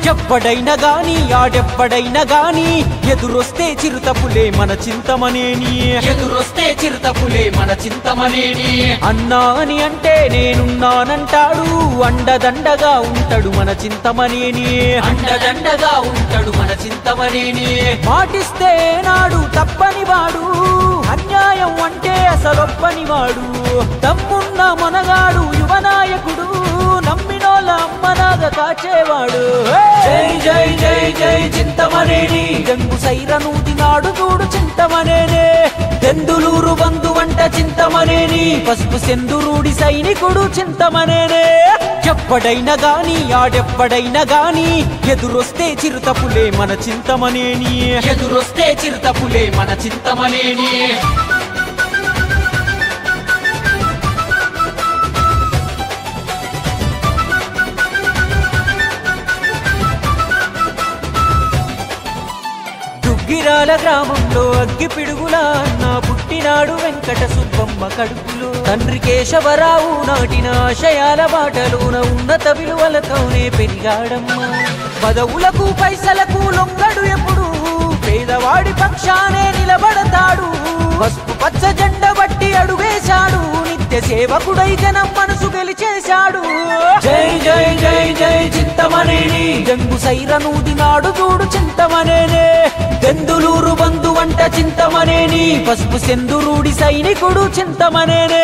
ఎవ్వడైనా గాని ఆడెవ్వడైనా గాని ఎదురొస్తే చిరుతపులే మన చింతమనేని ఎదురొస్తే చిరుతపులే మన చింతమనేని అన్నా అని అంటే నేనున్నానంటాడు అండదండగా ఉంటాడు మన చింతమనేని అండదండగా ఉంటాడు మన చింతమనేని మాటిస్తే నాడు తప్పని వాడు అన్యాయం అంటే అసలొప్పని వాడు తమ్మున్న మనగాడు యువనాయకుడు నమ్మినోళ్ళ అమ్మనాగా కాచేవాడు జై జై జై జై చింతమనేని జంగు సైరనూది నాడు చూడు చింతమనేనే దెందులూరు బంధు వంట చింతమనేని పసుపు సెందురూడి సైనికుడు చింతమనేనే ఎవ్వడైనా గాని ఆడెవ్వడైనా గాని ఎదురొస్తే చిరుతపులే మన చింతమనేని ఎదురొస్తే చిరుతపులే మన చింతమనేని గిరాల గ్రామంలో అగ్గి పిడుగులా అన్న పుట్టినాడు వెంకట సుబ్బమ్మ కడుపులో తండ్రి కేశవరావు నాటిన ఆశయాల బాటలోన ఉన్నత విలువలతోనే పెరిగాడమ్మ పదవులకు పైసలకు లొంగడు ఎప్పుడు పేదవాడి పక్షానే నిలబడతాడు పసుపు పచ్చ జెండ బట్టి అడుగేశాడు నిత్య సేవకుడై జనం మనసు గెలిచేశాడు జై జై జై జై చింతమనేని జంగు సైరనూది నాడు చూడు చింతమనేనే దెందులూరు బంధు వంట చింతమనేని పసుపు సెందురూడి సైనికుడు చింతమనేనే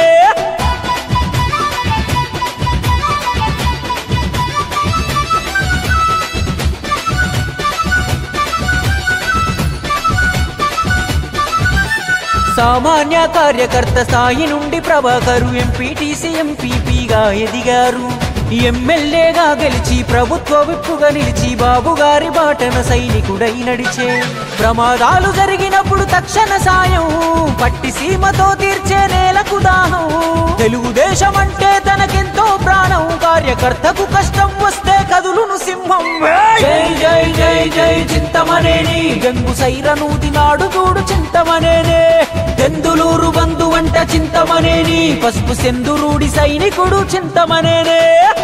సామాన్య కార్యకర్త స్థాయి నుండి ప్రభాకరు ఎంపీటీసీ ఎంపీపీగా ఎదిగారు ఎమ్మెల్యేగా గెలిచి ప్రభుత్వ విప్పుగా నిలిచి బాబుగారి బాటన సైనికుడై నడిచే ప్రమాదాలు జరిగినప్పుడు తక్షణ సాయం పట్టి సీమతో తీర్చే నేలకు దాహం తెలుగుదేశం అంటే తనకెంతో ప్రాణం కార్యకర్తకు కష్టం వస్తే కదులును సింహం జై జై జై జై చింతమనేని గంగు సైరనూది నాడు చూడు చింతమనేనే దెందులూరు బంధు వంట చింతమనేని పసుపు సెందురూడి సైనికుడు చింతమనేనే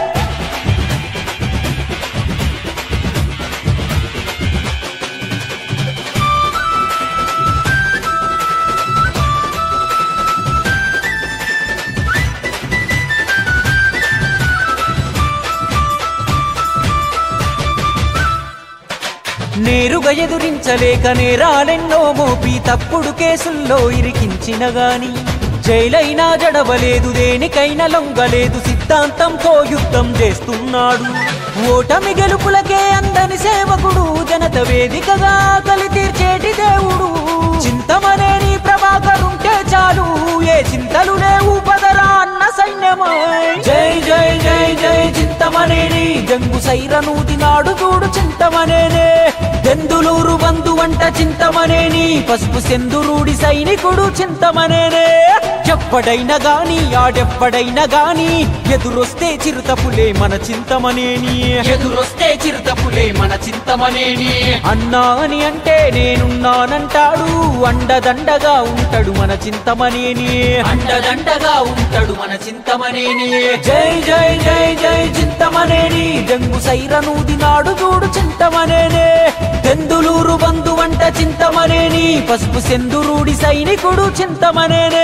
నేరుగా ఎదురించలేక నేరాలెన్నో మోపి తప్పుడు కేసుల్లో ఇరికించిన గాని జైలైనా జడవలేదు దేనికైనా లొంగలేదు సిద్ధాంతంతో యుద్ధం చేస్తున్నాడు ఓటమి గెలుపులకే అందని సేవకుడు జనత వేదికగా ఆకలి తీర్చేటి దేవుడు చింతమనేని ప్రభాకరుంటే చాలు ఏ చింతలు లేవు పదరా అన్న సైన్యమై జై జై జై జై చింతమనేని జంగు సైరనూది నాడు చూడు చింతమనేనే దెందులూరు బంధు వంట చింతమనేని పసుపు సెందురూడి సైనికుడు చింతమనేనే ఎవ్వడైనా గాని ఆడెవ్వడైనా గాని ఎదురొస్తే చిరుతపులే మన చింతమనేని ఎదురొస్తే చిరుతపులే మన చింతమనేని అన్నా అని అంటే నేనున్నానంటాడు అండదండగా ఉంటాడు మన చింతమనేని అండదండగా ఉంటాడు మన చింతమనేని జై జై జై జై చింతమనేని జంగు సైరనూది నాడు చూడు చింతమనేనే దెందులూరు బంధు వంట చింతమనేని పసుపు సెందురూడి సైనికుడు చింతమనేనే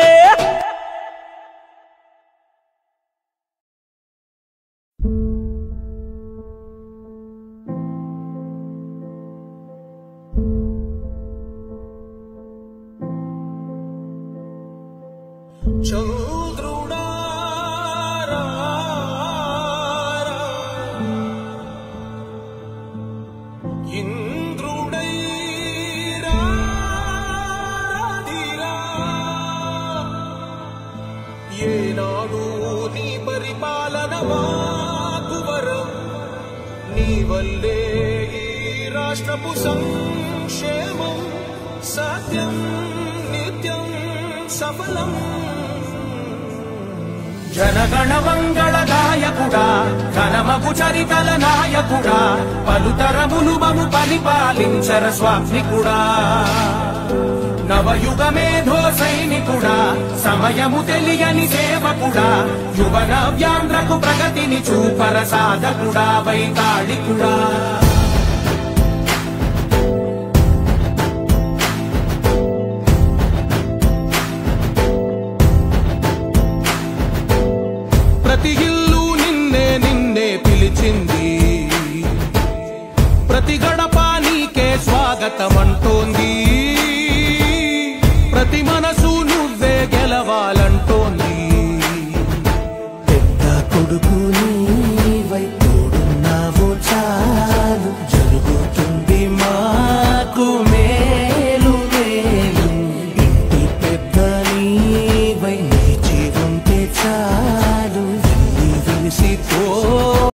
ఏనాడు నీ పరిపాలన మాకు వరం నీ వల్లే ఈ రాష్ట్రపు సంక్షేమం సత్యం నిత్యం సఫలం జనగణ మంగళ నాయకుడా ఘనమగు చరితల నాయకుడా పలుతరములు మము పరిపాలించర స్వామికుడా నవయుగ మేధో సైనికుడా సమయము తెలియని సేవకుడా యువన వ్యాంధ్రకు ప్రగతిని చూపర సాధకుడా వైతాళికుడా సింధు